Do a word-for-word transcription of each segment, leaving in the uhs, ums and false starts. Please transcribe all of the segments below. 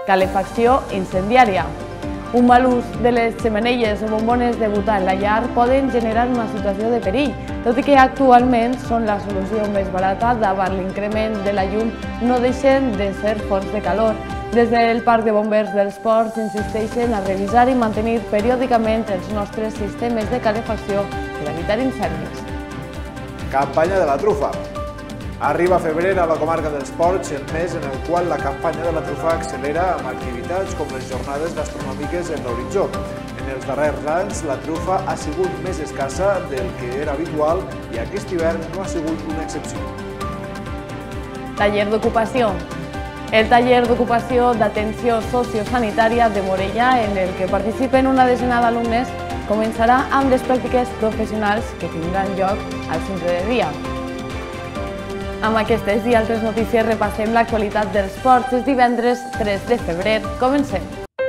calefacció incendiària. Un mal ús de les xemeneies o bombones de butà en la llar poden generar una situació de perill, tot i que actualment són la solució més barata davant l'increment de la llum, no deixen de ser fonts de calor. Des del Parc de Bombers dels Ports insisteixen a revisar i mantenir periòdicament els nostres sistemes de calefacció per evitar incendis. Campanya de la trufa. Arriba febrer a la comarca dels Ports, el mes en el qual la campanya de la trufa accelera amb activitats com les jornades gastronòmiques en l'horitzó. En els darrers anys, la trufa ha sigut més escassa del que era habitual i aquest hivern no ha sigut una excepció. Taller d'ocupació. El taller d'ocupació d'atenció sociosanitària de Morella, en el que participen una desena d'alumnes, començarà amb les pràctiques professionals que tindran lloc al centre de dia. Amb aquestes i altres notícies repassem l'actualitat dels ports. És divendres tres de febrer. Comencem.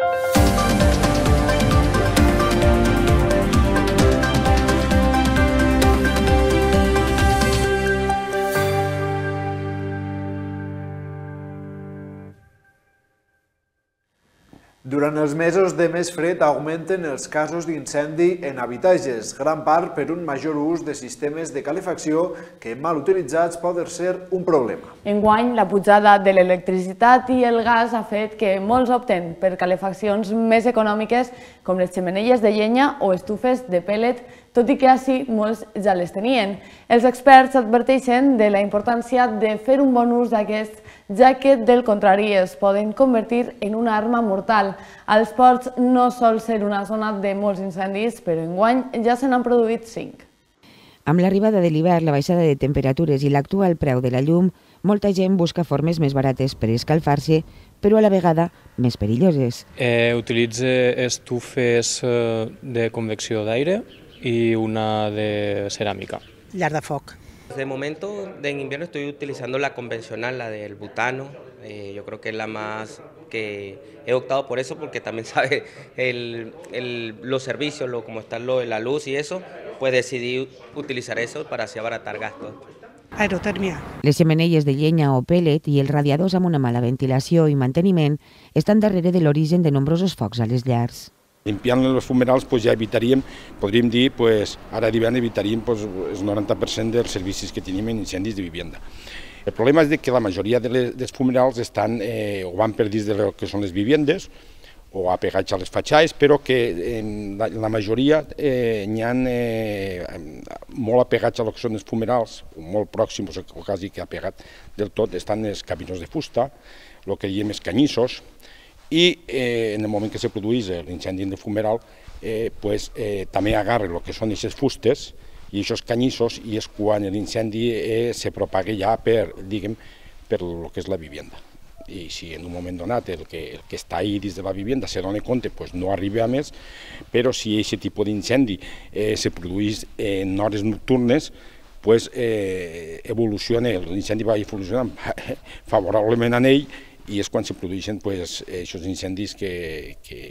Durant els mesos de més fred augmenten els casos d'incendi en habitatges, gran part per un major ús de sistemes de calefacció que mal utilitzats poden ser un problema. Enguany, la pujada de l'electricitat i el gas ha fet que molts opten per calefaccions més econòmiques com les xemeneies de llenya o estufes de pèl·let, tot i que així molts ja les tenien. Els experts adverteixen de la importància de fer un bon ús d'aquests, ja que del contrari es poden convertir en una arma mortal. Els ports no sol ser una zona de molts incendis, però enguany ja se n'han produït cinc. Amb l'arribada de l'hivern, la baixada de temperatures i l'actual preu de la llum, molta gent busca formes més barates per escalfar-se, però a la vegada més perilloses. Eh, utilitze estufes de convecció d'aire y una de cerámica. Llar de foc. De momento, en invierno estoy utilizando la convencional, la del butano. Eh, yo creo que es la más que he optado por eso porque también sabe el, el, los servicios, lo, como está lo de la luz y eso, pues decidí utilizar eso para así abaratar gastos. Aerotèrmia. Les xemeneies de llenya o pèl·let i els radiadors amb una mala ventilació i manteniment estan darrere de l'origen de nombrosos focs a les llars. Limpiant els fumerals ja evitaríem, podríem dir, ara d'hivern evitaríem el noranta per cent dels servicis que tenim en incendis de vivenda. El problema és que la majoria dels fumerals estan o van per dins del que són les vivendes o apegats a les fatxades, però que en la majoria n'hi ha molt apegats a lo que són els fumerals, molt pròxims o quasi que apegat del tot, estan els cabinons de fusta, el que diem els canyissos, i en el moment que se produeix l'incendi de fumeral també agarra el que són aquestes fustes i aquests canyissos i és quan l'incendi se propaga ja per el que és la vivenda. I si en un moment donat el que està ahí dins de la vivenda se dona compte, no arriba a més, però si aquest tipus d'incendi se produeix en hores nocturnes, evoluciona, l'incendi va evolucionant favorablement a ell i és quan se produeixen aquests incendis que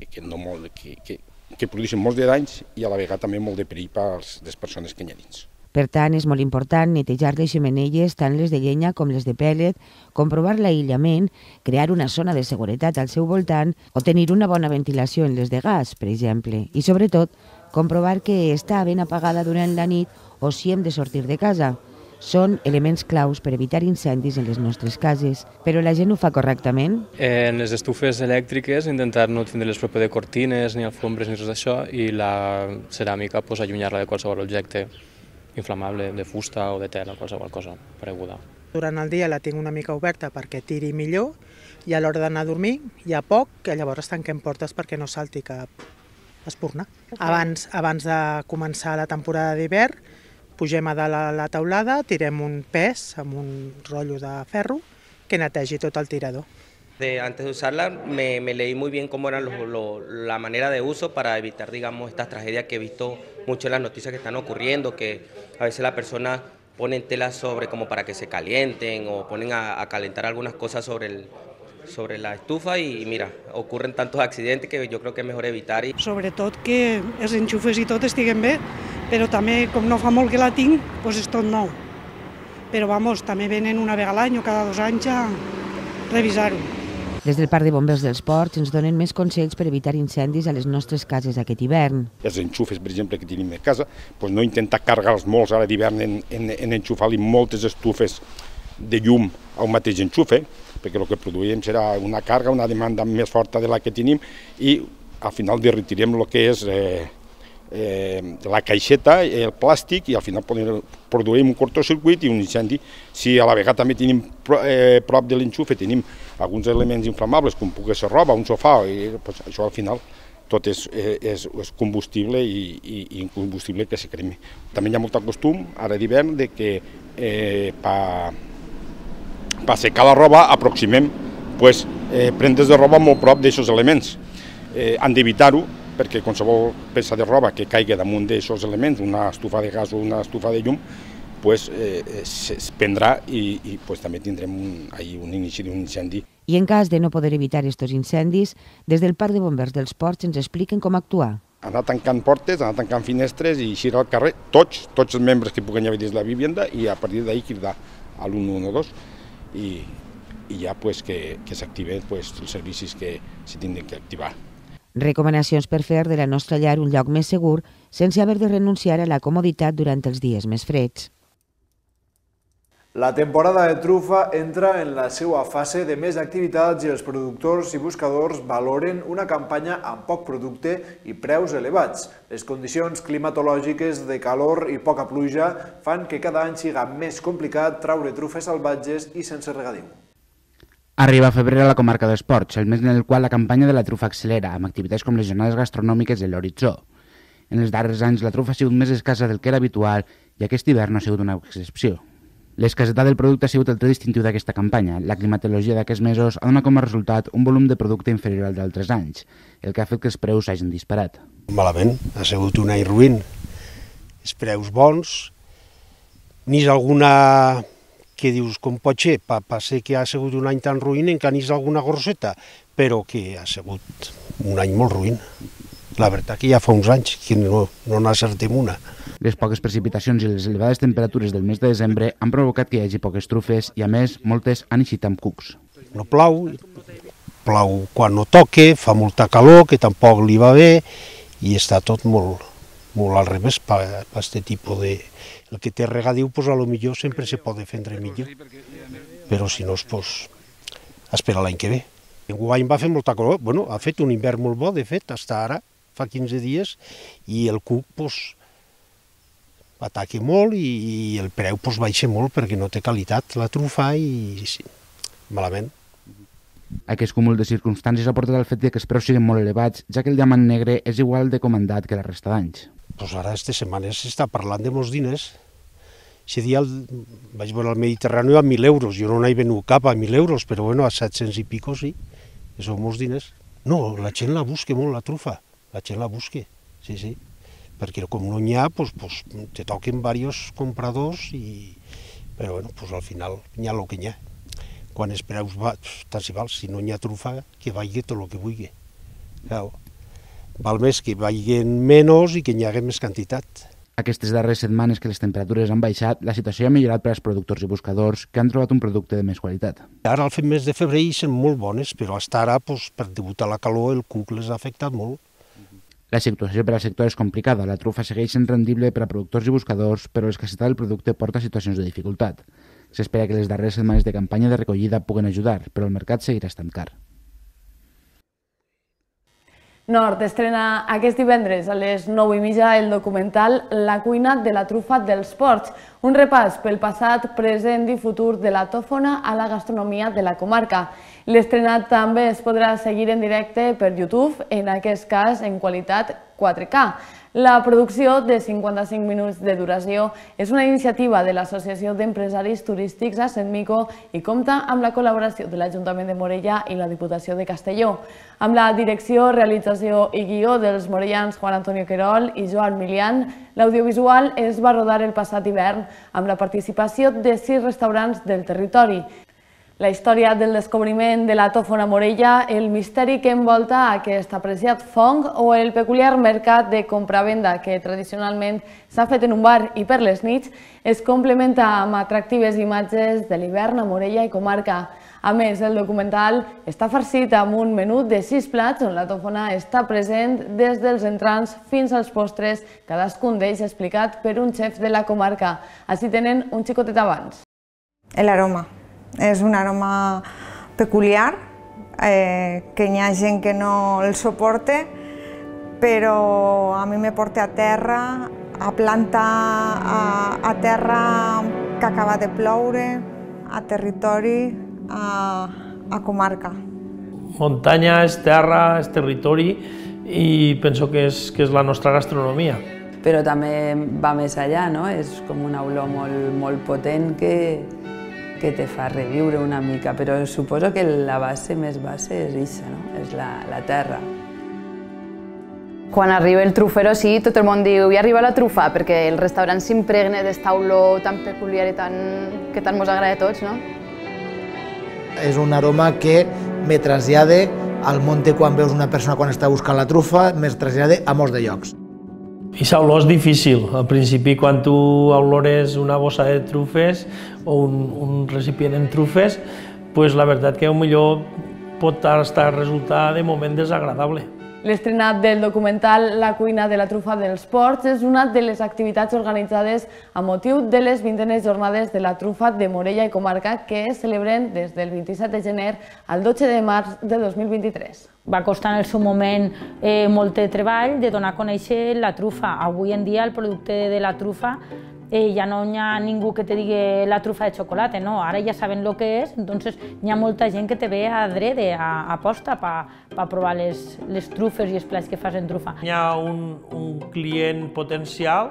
produeixen molts de danys i a la vegada també molt de perill per les persones que hi ha dins. Per tant, és molt important netejar les xemeneies, tant les de llenya com les de pèl·let, comprovar l'aïllament, crear una zona de seguretat al seu voltant o tenir una bona ventilació en les de gas, per exemple. I sobretot, comprovar que està ben apagada durant la nit o si hem de sortir de casa. Són elements claus per evitar incendis en les nostres cases, però la gent ho fa correctament? En les estufes elèctriques intentar no tindre-les proper de cortines, ni alfombres, ni res d'això, i la ceràmica allunyar-la de qualsevol objecte inflamable, de fusta o de tela, qualsevol cosa pareguda. Durant el dia la tinc una mica oberta perquè tiri millor i a l'hora d'anar a dormir hi ha poc, que llavors tanquem portes perquè no salti cap espurna. Abans de començar la temporada d'hivern, pugem a dalt la teulada, tirem un pes amb un rotllo de ferro que netegi tot el tirador. Antes de usarla me, me leí muy bien cómo era lo, lo, la manera de uso para evitar, digamos, estas tragedias que he visto mucho en las noticias que están ocurriendo, que a veces la persona pone telas sobre como para que se calienten o ponen a, a calentar algunas cosas sobre, el, sobre la estufa y mira, ocurren tantos accidentes que yo creo que es mejor evitar. I... Sobretot que els enxufes i tot estiguen bé, però també com no fa molt que la tinc, doncs és tot nou. Però vamos, també venen una vegada a l'any o cada dos anys a revisar-ho. Des del Parc de Bombers dels Ports ens donen més consells per evitar incendis a les nostres cases aquest hivern. Els enxufes, per exemple, que tenim a casa, doncs no intentar carregar-los molts ara d'hivern en, en, en enxufar-li moltes estufes de llum a un mateix enxufe, perquè el que produïm serà una càrrega, una demanda més forta de la que tenim i al final derretirem el que és eh, eh, la caixeta, el plàstic, i al final produirem un cortocircuit i un incendi. Si a la vegada també tenim eh, prop de l'enxufe tenim alguns elements inflamables, com pugui ser roba, un sofà, i pues, això al final tot és, és, és combustible i, i, i combustible que se crema. També hi ha molt costum, ara d'hivern, de que eh, per pa secar la roba aproximem pues, eh, prendes de roba molt prop d'aixòs elements. Eh, han d'evitar-ho, perquè qualsevol peça de roba que caigui damunt d'aixòs elements, una estufa de gas o una estufa de llum, pues, eh, es prendrà i, i pues, també tindrem un, ahí, un inici d'un incendi. I en cas de no poder evitar aquests incendis, des del Parc de Bombers dels Ports ens expliquen com actuar. Anar tancant portes, anar tancant finestres i eixir al carrer, tots, tots els membres que puguen haver dins la vivienda, i a partir d'ahí cridar a l'u u u dos i, i ja pues, que, que s'activen pues, els servicis que s'hi tindran que activar. Recomanacions per fer de la nostra llar un lloc més segur sense haver de renunciar a la comoditat durant els dies més freds. La temporada de trufa entra en la seva fase de més activitats i els productors i buscadors valoren una campanya amb poc producte i preus elevats. Les condicions climatològiques de calor i poca pluja fan que cada any siga més complicat traure trufes salvatges i sense regadiu. Arriba febrer a la comarca dels Ports, el mes en el qual la campanya de la trufa accelera, amb activitats com les jornades gastronòmiques de l'horitzó. En els darrers anys la trufa ha sigut més escassa del que era habitual i aquest hivern no ha sigut una excepció. L'escassetat del producte ha sigut el tret distintiu d'aquesta campanya. La climatologia d'aquests mesos ha donat com a resultat un volum de producte inferior al d'altres anys, el que ha fet que els preus hagin disparat. Malament, ha sigut un any ruïn. Els preus bons, n'hi ha alguna que dius com pot ser, per ser que ha sigut un any tan ruïn, encara n'hi ha alguna gorseta, però que ha sigut un any molt ruïn. La veritat que ja fa uns anys que no, no n'acertem una. Les poques precipitacions i les elevades temperatures del mes de desembre han provocat que hi hagi poques trufes i, a més, moltes han eixit amb cucs. No plau, plau quan no toca, fa molta calor, que tampoc li va bé, i està tot molt, molt al revés per aquest tipus de... El que té regadiu, pues, a lo millor sempre se pot defendre millor, però si no, pues, espera l'any que ve. Enguany va fer molta calor, bueno, ha fet un hivern molt bo, de fet, fins ara, fa quinze dies, i el cuc, pues, ataca molt i, i el preu pues, baixa molt perquè no té qualitat la trufa i sí, malament. Aquest cúmul de circumstàncies ha portat al fet que els preus siguin molt elevats, ja que el diamant negre és igual de comandat que la resta d'anys. Pues ara, aquestes setmanes, s'està parlant de molts diners. Si dia el, vaig veure al Mediterrani a mil euros, jo no n'he venut cap a mil euros, però bueno, a set-cents i pico sí, que són molts diners. No, la gent la busca molt, la trufa, la gent la busca, sí, sí. Perquè com no n'hi ha, pues, pues, te toquen diversos compradors, i... però bueno, pues, al final n'hi ha el que n'hi ha. Quan els preus va, tant si val, si no n'hi ha trufa, que vagi tot el que vulgui. Claro. Val més que vagin menys i que n'hi hagi més quantitat. Aquestes darreres setmanes que les temperatures han baixat, la situació ha millorat per als productors i buscadors que han trobat un producte de més qualitat. Ara al mes de febrer són molt bones, però fins ara, pues, per debutar la calor, el cuc les ha afectat molt. La situació per al sector és complicada. La trufa segueix sent rendible per a productors i buscadors, però l'escassetat del producte porta a situacions de dificultat. S'espera que les darreres setmanes de campanya de recollida puguen ajudar, però el mercat seguirà estant car. Nord estrena aquest divendres a les nou i mitja el documental La cuina de la trufa dels Ports, un repàs pel passat, present i futur de la tòfona a la gastronomia de la comarca. L'estrenat també es podrà seguir en directe per YouTube, en aquest cas en qualitat quatre K. La producció de cinquanta-cinc minuts de duració és una iniciativa de l'Associació d'Empresaris Turístics a Centmico i compta amb la col·laboració de l'Ajuntament de Morella i la Diputació de Castelló. Amb la direcció, realització i guió dels morellans Juan Antonio Querol i Joan Milian, l'audiovisual es va rodar el passat hivern amb la participació de sis restaurants del territori. La història del descobriment de la tòfona Morella, el misteri que envolta aquest apreciat fong o el peculiar mercat de compra-venda que tradicionalment s'ha fet en un bar i per les nits es complementa amb atractives imatges de l'hivern a Morella i comarca. A més, el documental està farcit amb un menú de sis plats on la tòfona està present des dels entrants fins als postres, cadascun d'ells explicat per un xef de la comarca. Així tenen un xicotet abans. El aroma. És un aroma peculiar, eh, que hi ha gent que no el suporta, però a mi me porta a terra, a planta a, a terra que acaba de ploure, a territori, a, a comarca. Muntanya és terra, és territori i penso que és, que és la nostra gastronomia. Però també va més allà, no? És com una olor molt, molt potent que, que te fa reviure una mica, però suposo que la base més base és això, no? És la, la terra. Quan arriba el trufero, sí, tot el món diu ja arriba la trufa, perquè el restaurant s'impregna d'esta olor tan peculiar i tan, que tant mos agrada a tots, no? És un aroma que me trasllada al monte quan veus una persona quan està buscant la trufa, me trasllada a molts de llocs. Aquesta olor és difícil. Al principi, quan tu olores una bossa de trufes o un, un recipient amb trufes, pues la veritat que millor pot estar resultar de moment desagradable. L'estrenat del documental La cuina de la trufa dels Ports és una de les activitats organitzades a motiu de les vintenes jornades de la trufa de Morella i comarca que es celebren des del vint-i-set de gener al dotze de març de dos mil vint-i-tres. Va costar en el seu moment eh, molt de treball de donar a conèixer la trufa. Avui en dia el producte de la trufa eh, ja no hi ha ningú que te digui la trufa de xocolata, no, ara ja saben el que és, doncs hi ha molta gent que te ve a drede, a, a posta, per provar les, les trufes i els plats que fas en trufa. Hi ha un, un client potencial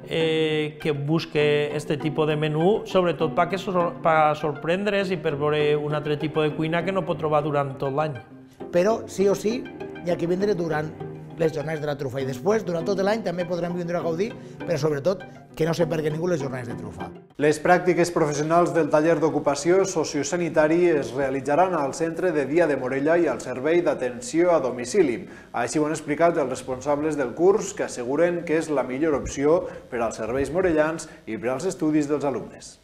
eh, que busca aquest tipus de menú, sobretot per pa sorprendre's i per veure un altre tipus de cuina que no pot trobar durant tot l'any. Però sí o sí hi ha que vindre durant les jornades de la trufa i després, durant tot l'any, també podrem vindre a gaudir, però sobretot que no se pergui ningú les jornades de trufa. Les pràctiques professionals del taller d'ocupació sociosanitari es realitzaran al Centre de Dia de Morella i al Servei d'Atenció a Domicili. Així ho han explicat els responsables del curs, que asseguren que és la millor opció per als serveis morellans i per als estudis dels alumnes.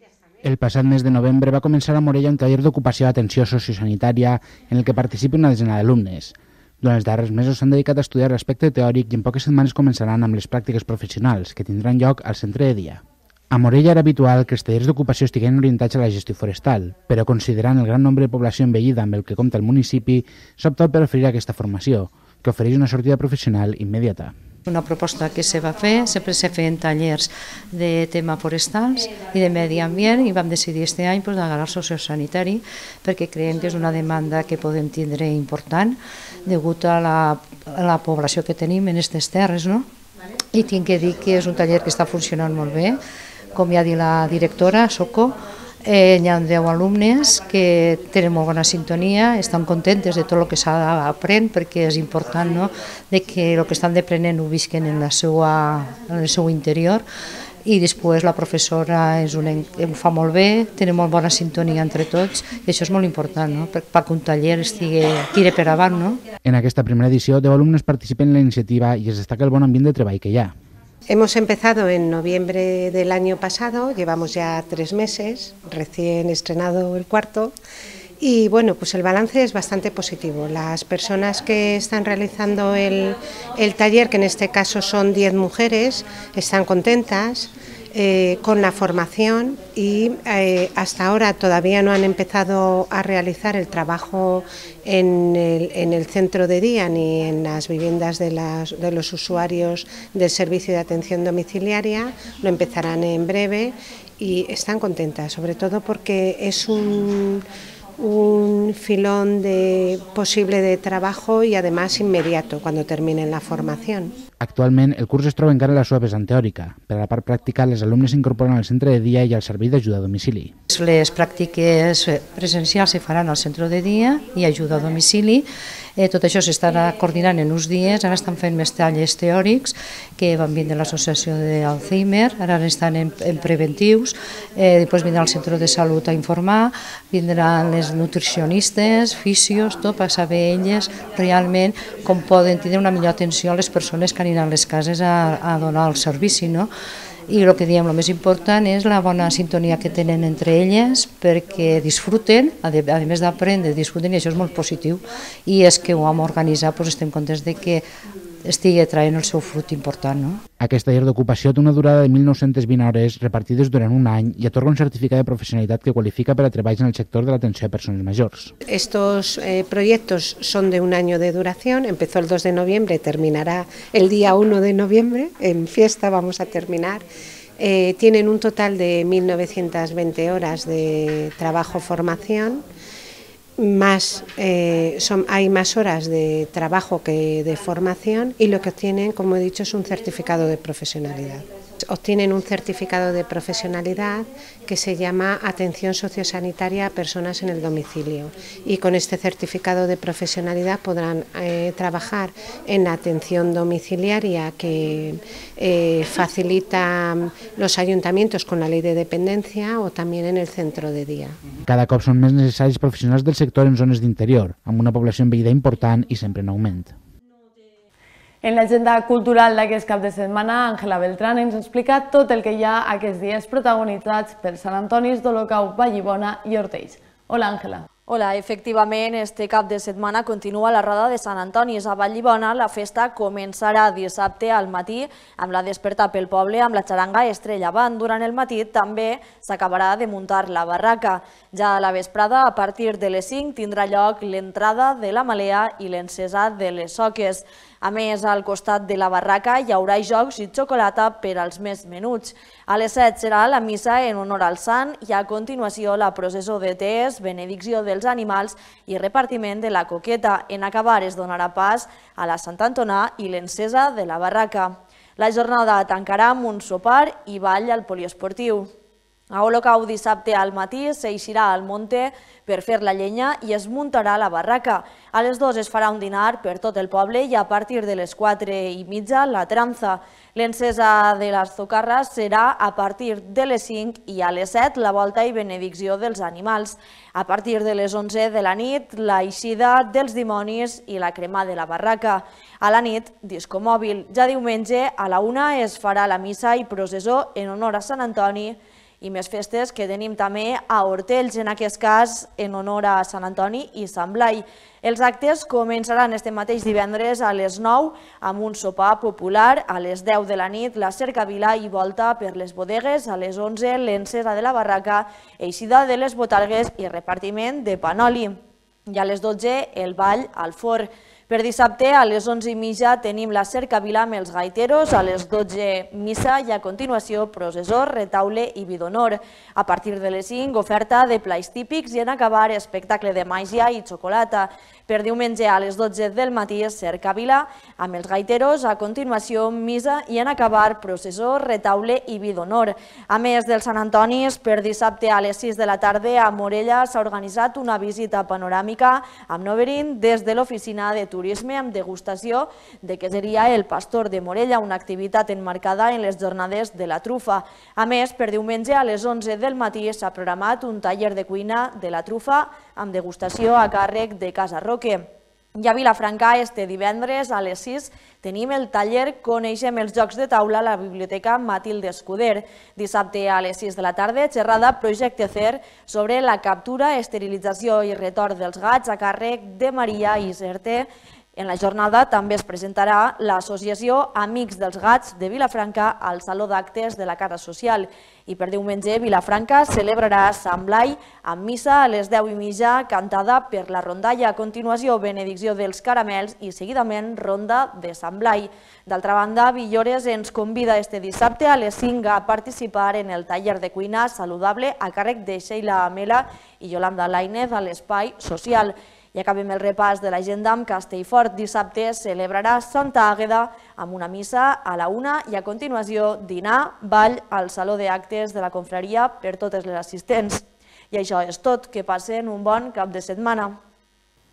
El passat mes de novembre va començar a Morella un taller d'ocupació d'atenció sociosanitària en el que participa una desena d'alumnes. Durant els darrers mesos s'han dedicat a estudiar l'aspecte teòric i en poques setmanes començaran amb les pràctiques professionals, que tindran lloc al centre de dia. A Morella era habitual que els tallers d'ocupació estiguin orientats a la gestió forestal, però considerant el gran nombre de població envellida amb el que compta el municipi, s'ha optat per oferir aquesta formació, que ofereix una sortida professional immediata. Una proposta que se va fer, sempre se feien tallers de tema forestals i de medi ambient i vam decidir este any pues, d'agarrar el sociosanitari perquè creiem que és una demanda que podem tindre important degut a la, a la població que tenim en aquestes terres. No? I tinc que dir que és un taller que està funcionant molt bé, com ja ha dit la directora, Soco. Eh, hi ha deu alumnes que tenen molt bona sintonia, estan contentes de tot el que s'ha d'aprendre perquè és important no? de que el que estan aprenent ho visquen en, la seva, en el seu interior i després la professora és una, ho fa molt bé, tenen molt bona sintonia entre tots i això és molt important no? perquè un taller estigui, tire per avant. No? En aquesta primera edició, deu alumnes participen en la iniciativa i es destaca el bon ambient de treball que hi ha. Hemos empezado en noviembre del año pasado, llevamos ya tres meses, recién estrenado el cuarto y bueno, pues el balance es bastante positivo. Las personas que están realizando el, el taller, que en este caso son diez mujeres, están contentas eh, con la formación y eh, hasta ahora todavía no han empezado a realizar el trabajo en el, en el centro de día ni en las viviendas de, las, de los usuarios del servicio de atención domiciliaria, lo empezarán en breve y están contentas, sobre todo porque es un, un filón de, posible de trabajo y además inmediato cuando terminen la formación. Actualment, el curs es troba encara en la seva vessant teòrica. Per a la part pràctica, les alumnes s'incorporen al centre de dia i al servei d'ajuda a domicili. Les pràctiques presencials se faran al centre de dia i ajuda a domicili. Eh, tot això s'estarà coordinant en uns dies, ara estan fent més tallers teòrics que van vindre de l'associació d'Alzheimer, ara estan en, en preventius, eh, després vindrà al centre de salut a informar, vindran les nutricionistes, fisios, tot per saber elles realment com poden tenir una millor atenció a les persones que aniran a les cases a, a donar el servici. No? I el que diem, el més important és la bona sintonia que tenen entre elles perquè disfruten, a més d'aprendre, disfruten, i això és molt positiu. I és que ho hem organitzat, doncs estem contents de que estigui traient el seu fruit important. No? Aquest taller d'ocupació té una durada de mil nou-centes vint hores repartides durant un any i atorga un certificat de professionalitat que qualifica per a treballs en el sector de l'atenció a persones mayors. Estos eh, proyectos son de un año de duración, empezó el dos de noviembre, terminará el día uno de noviembre, en fiesta vamos a terminar. Eh, tienen un total de mil novecientas veinte horas de trabajo-formación. Más, eh, son, hay más horas de trabajo que de formación y lo que obtienen, como he dicho, es un certificado de profesionalidad. Obtienen un certificado de profesionalidad que se llama Atención Sociosanitaria a Personas en el Domicilio y con este certificado de profesionalidad podrán eh, trabajar en la atención domiciliaria que eh, facilita los ayuntamientos con la ley de dependencia o también en el centro de día. Cada cop són més necessaris professionals del sector en zones d'interior, amb una població envellida important i sempre en augment. En l'agenda cultural d'aquest cap de setmana, Àngela Beltrán ens explica tot el que hi ha aquests dies protagonitzats per Sant Antoni d'Olocau, Vallibona i Ortells. Hola, Àngela. Hola, efectivament, este cap de setmana continua la Roda de Sant Antoni a Vallibona. La festa començarà dissabte al matí amb la desperta pel poble amb la xaranga Estrella Avant. Durant el matí també s'acabarà de muntar la barraca. Ja a la vesprada, a partir de les cinc, tindrà lloc l'entrada de la malea i l'encesa de les soques. A més, al costat de la barraca hi haurà jocs i xocolata per als més menuts. A les set serà la missa en honor al sant i a continuació la processó de tees, benedicció dels animals i repartiment de la coqueta. En acabar es donarà pas a la Sant Antonà i l'encesa de la barraca. La jornada tancarà amb un sopar i ball al poliesportiu. A Olocau dissabte al matí s'eixirà al monte per fer la llenya i es muntarà la barraca. A les dues es farà un dinar per tot el poble i a partir de les quatre i mitja la tranza. L'encesa de les zocarres serà a partir de les cinc i a les set la volta i benedicció dels animals. A partir de les onze de la nit la eixida dels dimonis i la crema de la barraca. A la nit, disco mòbil. Ja diumenge a la una es farà la missa i processó en honor a Sant Antoni i més festes que tenim també a Ortells, en aquest cas en honor a Sant Antoni i Sant Blai. Els actes començaran este mateix divendres a les nou amb un sopar popular, a les deu de la nit la cercavila i volta per les bodegues, a les onze l'encesa de la barraca, eixida de les botargues i repartiment de panoli. I a les dotze el ball al forn. Per dissabte, a les onze i mitja, tenim la cercavila amb els gaiteros, a les dotze missa i a continuació processó, retaule i bidonor. A partir de les cinc, oferta de plats típics i en acabar espectacle de màgia i xocolata. Per diumenge, a les dotze del matí, cercavila amb els gaiteros, a continuació missa i en acabar processó, retaule i bidonor. A més dels Sant Antonis, per dissabte a les sis de la tarda, a Morella s'ha organitzat una visita panoràmica amb Noverin des de l'oficina de turisme amb degustació de què seria el pastor de Morella, una activitat enmarcada en les jornades de la trufa. A més, per diumenge a les onze del matí s'ha programat un taller de cuina de la trufa amb degustació a càrrec de Casa Roque. I a Vilafranca, este divendres a les sis, tenim el taller Coneixem els jocs de taula a la Biblioteca Matilde Escuder. Dissabte a les sis de la tarda, xerrada Projecte Cer sobre la captura, esterilització i retorn dels gats a càrrec de Maria Iserte. En la jornada també es presentarà l'associació Amics dels Gats de Vilafranca al Saló d'Actes de la Casa Social. I per diumenge, Vilafranca celebrarà Sant Blai amb missa a les deu i mitja, cantada per la rondalla. A continuació, benedicció dels caramels i seguidament ronda de Sant Blai. D'altra banda, Villores ens convida este dissabte a les cinc a participar en el taller de cuina saludable a càrrec de Sheila Amela i Yolanda Lainez a l'Espai Social. I acabem el repàs de l'agenda amb Castellfort. Dissabte celebrarà Santa Àgueda amb una missa a la una i a continuació dinar, ball al Saló d'Actes de la Confraria per totes les assistents. I això és tot. Que passen un bon cap de setmana.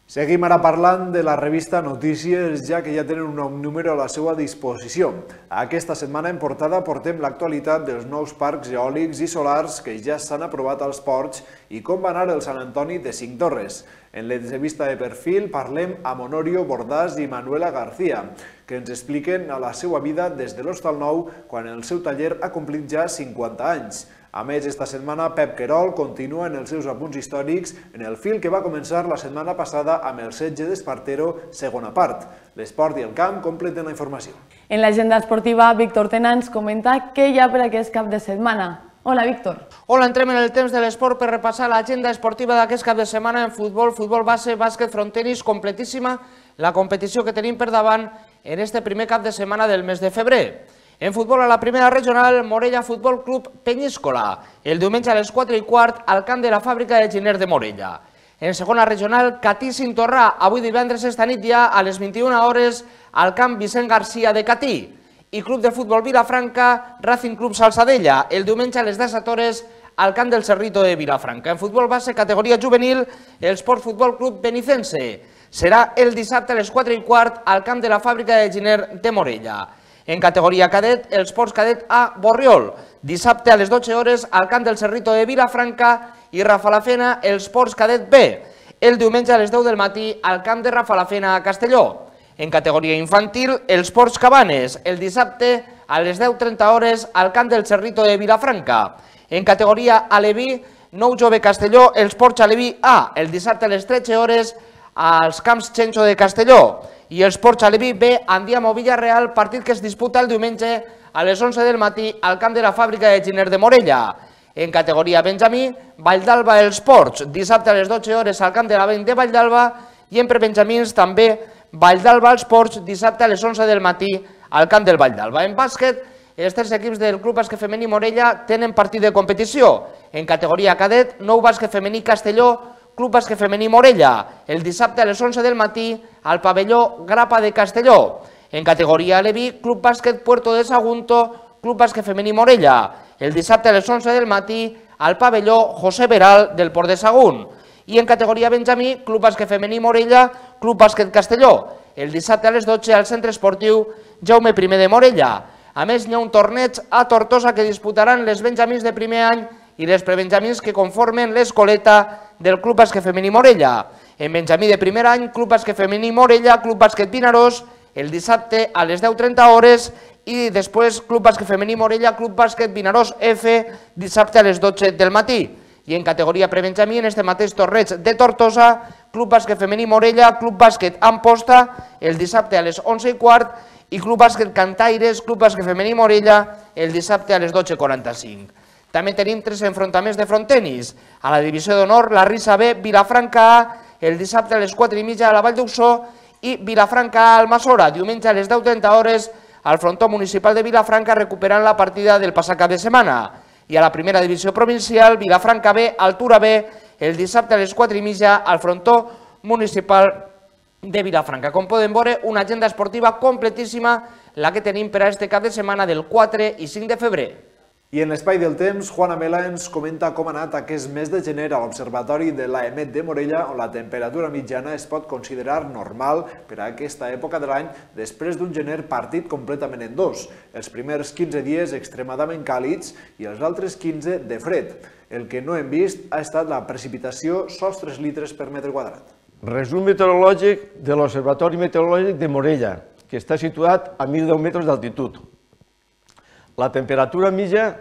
Seguim ara parlant de la revista Notícies, ja que ja tenen un nou número a la seva disposició. Aquesta setmana en portada portem l'actualitat dels nous parcs eòlics i solars que ja s'han aprovat als ports i com va anar el Sant Antoni de Cinctorres. En l'entrevista de perfil parlem amb Honorio Bordàs i Manuela García, que ens expliquen a la seva vida des de l'Hostal Nou quan el seu taller ha complit ja cinquanta anys. A més, esta setmana Pep Querol continua en els seus apunts històrics en el fil que va començar la setmana passada amb el setge d'Espartero, segona part. L'esport i el camp completen la informació. En l'agenda esportiva, Víctor Tena ens comenta què hi ha per aquest cap de setmana. Hola, Víctor. Hola, entrem en el temps de l'esport per repassar l'agenda esportiva d'aquest cap de setmana en futbol, futbol base, bàsquet, frontenis, completíssima la competició que tenim per davant en este primer cap de setmana del mes de febrer. En futbol, a la primera regional, Morella Futbol Club Penyíscola, el diumenge a les quatre i quart al camp de la fàbrica de Giner de Morella. En segona regional, Catí Cintorrà, avui divendres esta nit ja a les vint-i-una hores al camp Vicent Garcia de Catí. I Club de Futbol Vilafranca, Racing Club Salsadella, el diumenge a les disset hores al camp del Cerrito de Vilafranca. En futbol base, categoria juvenil, el Sport Futbol Club Benicense. Serà el dissabte a les quatre i quart al camp de la fàbrica de Giner de Morella. En categoria cadet, el Sports Cadet A Borriol, dissabte a les dotze hores al camp del Cerrito de Vilafranca i Rafalafena, el Sports Cadet B, el diumenge a les deu del matí al camp de Rafalafena a Castelló. En categoria infantil, el Sports Cabanes, el dissabte a les deu trenta hores al camp del Cerrito de Vilafranca. En categoria Aleví, Nou Jove Castelló, el Sports Aleví A, el dissabte a les tretze hores als camps Xenxo de Castelló. I el Sports Aleví B, Andiamo Villarreal, partit que es disputa el diumenge a les onze del matí al camp de la fàbrica de Giner de Morella. En categoria Benjamí, Valldalba el Sports, dissabte a les dotze hores al camp de la Vent de Valldalba i en prebenjamins també Valldalba el Sports, dissabte a les onze del matí al camp del Valldalba. En bàsquet, els tres equips del Club Bàsquet Femení Morella tenen partit de competició. En categoria cadet, Nou Bàsquet Femení Castelló, Club Bàsquet Femení Morella, el dissabte a les onze del matí al pavelló Grapa de Castelló. En categoria Aleví, Club Bàsquet Puerto de Sagunto, Club Bàsquet Femení Morella, el dissabte a les onze del matí al pavelló José Veral del Port de Sagunt. I en categoria Benjamí, Club Bàsquet Femení Morella, Club Bàsquet Castelló, el dissabte a les dotze al centre esportiu Jaume I de Morella. A més, hi ha un torneig a Tortosa que disputaran les benjamins de primer any i les prebenjamins que conformen l'escoleta del Club Bàsquet Femení Morella. En benjamí de primer any, Club Bàsquet Femení Morella, Club Bàsquet Vinaròs, el dissabte a les deu trenta hores i després Club Bàsquet Femení Morella, Club Bàsquet Vinaròs F, dissabte a les dotze del matí. I en categoria prebenjamí, en este mateix torneig de Tortosa, Club Bàsquet Femení Morella, Club Bàsquet Amposta, el dissabte a les onze i quart i Club Bàsquet Cantaires, Club Bàsquet Femení Morella, el dissabte a les dotze i quaranta-cinc. També tenim tres enfrontaments de frontenis. A la divisió d'honor, la Rissa B, Vilafranca A, el dissabte a les quatre i mitja a la Vall d'Uxó i Vilafranca A, Almassora, diumenge a les deu trenta hores al frontó municipal de Vilafranca recuperant la partida del passat cap de setmana. I a la primera divisió provincial, Vilafranca B, Altura B, el dissabte a les quatre i mitja al frontó municipal de Vilafranca. Com poden veure, una agenda esportiva completíssima la que tenim per a este cap de setmana del quatre i cinc de febrer. I en l'espai del temps, Juan Amela ens comenta com ha anat aquest mes de gener a l'Observatori de l'Aemet de Morella, on la temperatura mitjana es pot considerar normal per a aquesta època de l'any després d'un gener partit completament en dos. Els primers quinze dies extremadament càlids i els altres quinze de fred. El que no hem vist ha estat la precipitació sols tres litres per metre quadrat. Resum meteorològic de l'Observatori Meteorològic de Morella, que està situat a mil deu metres d'altitud. La temperatura mitja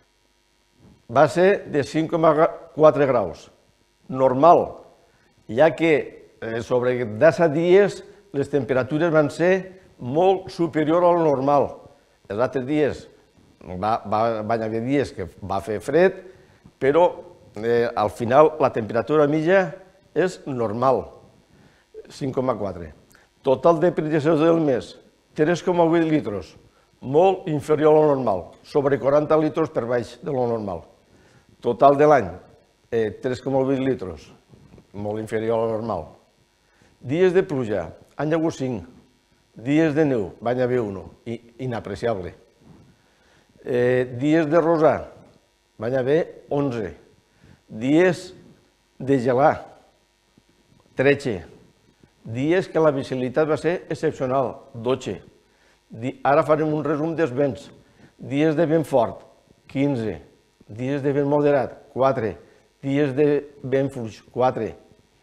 va ser de cinc coma quatre graus, normal, ja que sobre disset dies les temperatures van ser molt superiors al normal. Els altres dies van haver dies que va fer fred, però al final la temperatura mitja és normal, cinc coma quatre. Total de precipitacions del mes, tres coma vuit litres. Molt inferior a lo normal, sobre quaranta litres per baix de lo normal. Total de l'any, tres coma vuit litres, molt inferior a lo normal. Dies de pluja, han hagut cinc. Dies de neu, van haver un, inapreciable. Dies de rosar, van haver onze. Dies de gelar, tretze. Dies que la visibilitat va ser excepcional, dotze. Ara farem un resum dels vents. Dies de vent fort, quinze. Dies de vent moderat, quatre. Dies de vent fluix, quatre.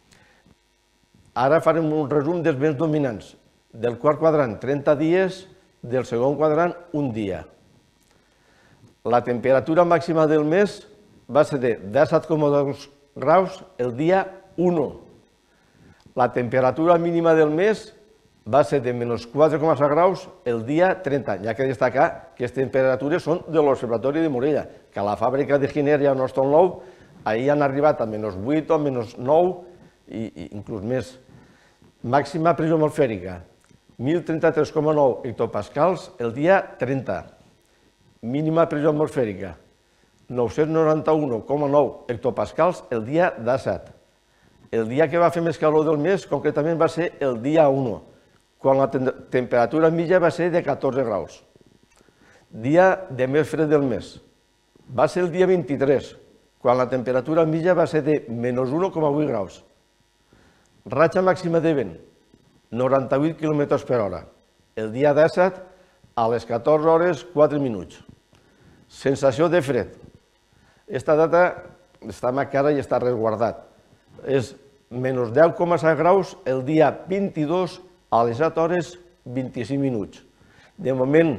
Ara farem un resum dels vents dominants. Del quart quadrant, trenta dies. Del segon quadrant, un dia. La temperatura màxima del mes va ser de disset coma dos graus el dia u. La temperatura mínima del mes va ser de menys quatre coma set graus el dia trenta. Hi ha que destacar que aquestes temperatures són de l'Observatori de Morella, que a la fàbrica de Ginebra no estan nou, ahir han arribat a menys vuit o menys nou i inclús més. Màxima pressió atmosfèrica, mil trenta-tres coma nou hectopascals el dia trenta. Mínima pressió atmosfèrica, nou-cents noranta-u coma nou hectopascals el dia disset. El dia que va fer més calor del mes, concretament, va ser el dia u, quan la temperatura mitja va ser de catorze graus. Dia de més fred del mes va ser el dia vint-i-tres, quan la temperatura mitja va ser de menys un coma vuit graus. Ratxa màxima de vent, noranta-vuit quilòmetres per hora. El dia disset, a les catorze hores, quatre minuts. Sensació de fred. Aquesta data està marcada i està resguardat. És menys deu coma set graus el dia vint-i-dos a les set hores vint-i-cinc minuts. De moment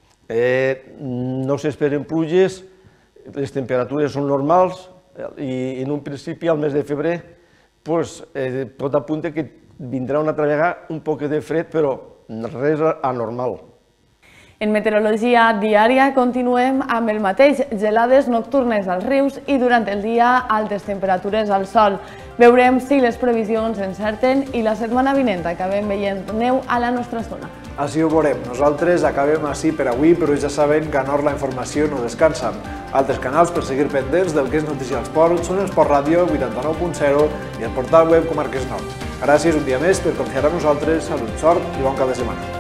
no s'esperen pluges, les temperatures són normals i en un principi al mes de febrer tot apunta que vindrà una altra vegada un poc de fred, però res anormal. En meteorologia diària continuem amb el mateix, gelades nocturnes als rius i durant el dia altes temperatures al sol. Veurem si les previsions encerten i la setmana vinent acabem veient neu a la nostra zona. Així ho veurem. Nosaltres acabem així per avui, però ja saben que a Nord la informació no descansa. Altres canals per seguir pendents del que és notícia d'esport són Esport Ràdio vuitanta-nou punt zero i el portal web Comarques Nord. Gràcies un dia més per confiar en nosaltres, salut, sort i bon cap de setmana.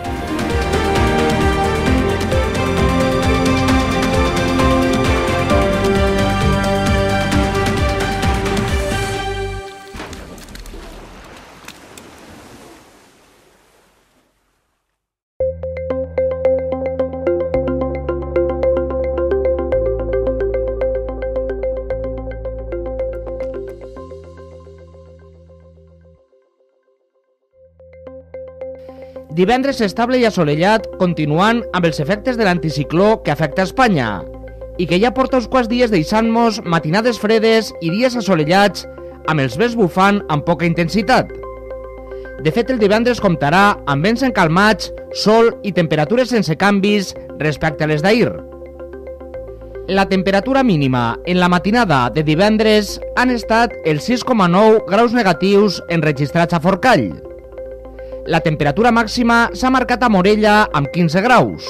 Divendres estable i assolellat, continuant amb els efectes de l'anticicló que afecta Espanya i que ja porta uns quants dies deixant-nos matinades fredes i dies assolellats amb els vents bufant amb poca intensitat. De fet, el divendres comptarà amb vents encalmats, sol i temperatures sense canvis respecte a les d'ahir. La temperatura mínima en la matinada de divendres han estat els sis coma nou graus negatius enregistrats a Forcall. La temperatura màxima s'ha marcat a Morella amb quinze graus.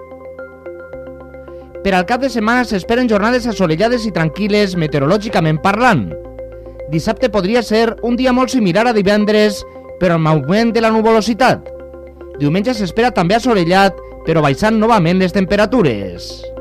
Per al cap de setmana s'esperen jornades assolellades i tranquil·les meteorològicament parlant. Dissabte podria ser un dia molt similar a divendres, però amb augment de la nuvolositat. Diumenge s'espera també assolellat, però baixant novament les temperatures.